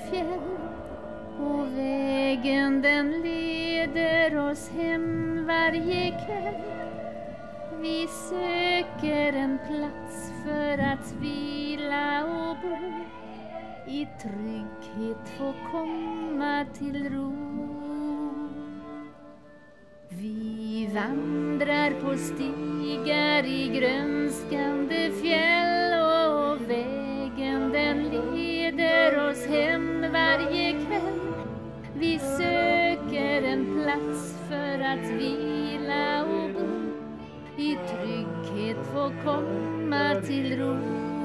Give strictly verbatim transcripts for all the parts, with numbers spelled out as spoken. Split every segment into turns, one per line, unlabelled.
fjäll, och vägen den leder oss hem varje kväll. Vi söker en plats för att vila och bo, i trygghet få komma till ro. Vi vandrar på stigar i grönskande fjäll, och vägen den leder oss hem varje kväll. Vi söker en plats för att vila och bo, i trygghet få komma till ro.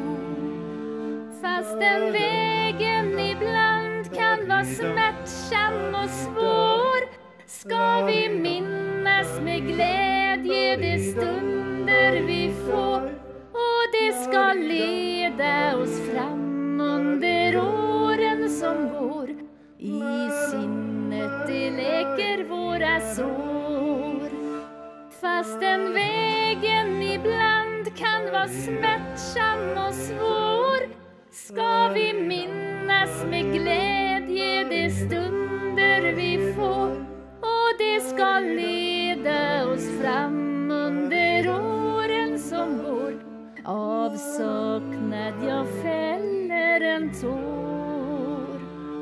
Fast den vägen ibland kan vara smärtsam och svår, ska vi minnas med glädje de stunder vi får, och det ska leda oss fram under åren som går. I sinnet det läker våra sår. Fast den vägen ibland kan vara smärtsam och svår, ska vi minnas med glädje de stunder vi får, och det ska leda oss fram under åren som går. Avsaknad jag fäller en tår.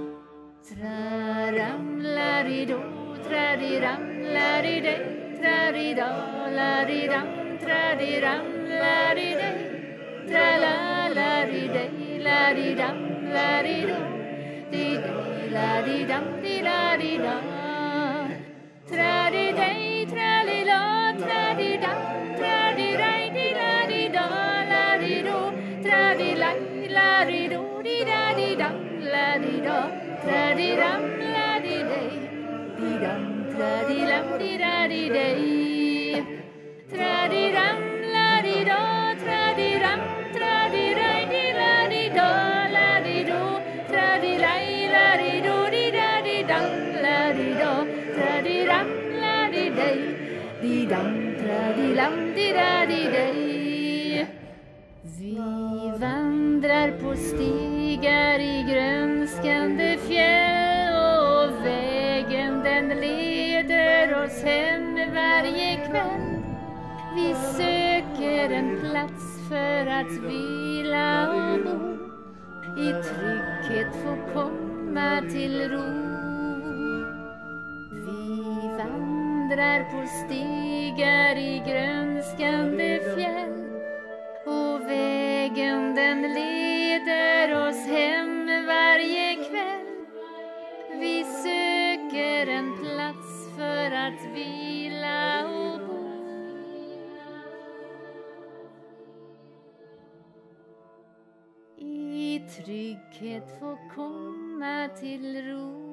Traramlarido, tradiramlaride, tradidalaridam, tradiramlaride, tralalaride, laridam, larido, didiladidam, diladida. Tradidej, tralila, tradidam, tradidaj, diladida, larido, tradilaj, larido, didadidam, larido, tradiram, ladidej, didam, tradilam, didadidej. Tradiram, larido, tradiram, tradidaj, diladido, larido, tradilaj, larido, didadidam, larido, tradiram, ladidej, didam, tradilam, didadidej. Vi vandrar på stigar i grönskande fjäll, och vägen den leder oss hem varje kväll. Vi söker en plats för att vila och bo, i trygghet få komma till ro. Vi vandrar på stigar i grönskande fjäll, och vägen den leder oss hem varje kväll. Vi söker en plats för att vila och bo. I trygghet få komma till ro.